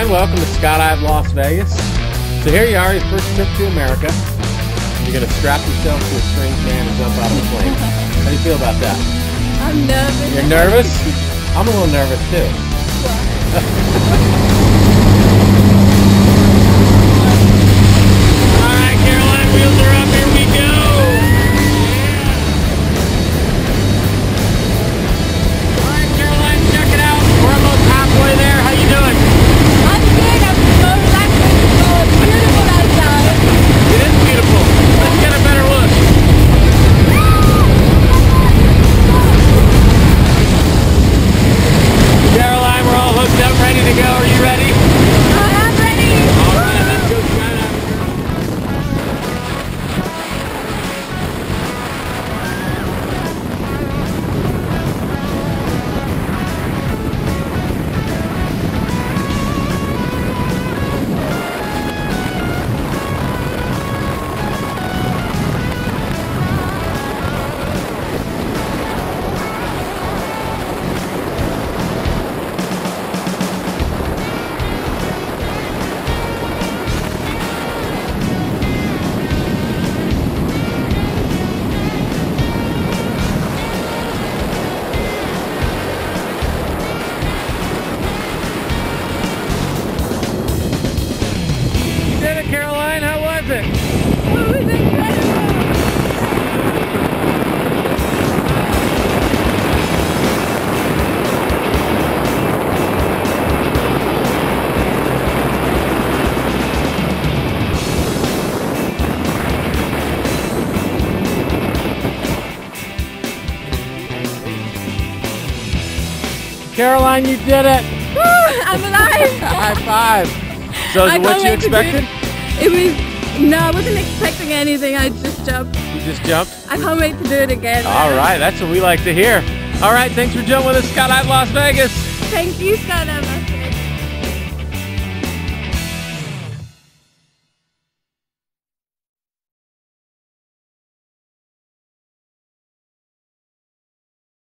Caroline, welcome to Skydive Las Vegas. So here you are, your first trip to America. You're going to strap yourself to a strange man and jump out of a plane. How do you feel about that? I'm nervous. You're nervous? I'm a little nervous too. All right, Caroline, wheels are up. Here we go. All right, Caroline, check it out. We're almost halfway there. How you doing? I'm good. I'm so relaxed. It's so beautiful outside. It is beautiful. Let's get a better look. Caroline, we're all hooked up, ready to go. Are you ready? I'm ready. All right, let's go skydiving. Caroline, how was it? It was incredible. Caroline, you did it! Woo, I'm alive. High five! So is it what you expected? It was, no, I wasn't expecting anything. I just jumped. You just jumped? I can't wait to do it again. All right, that's what we like to hear. All right, thanks for jumping with us, Skydive Las Vegas. Thank you, Skydive.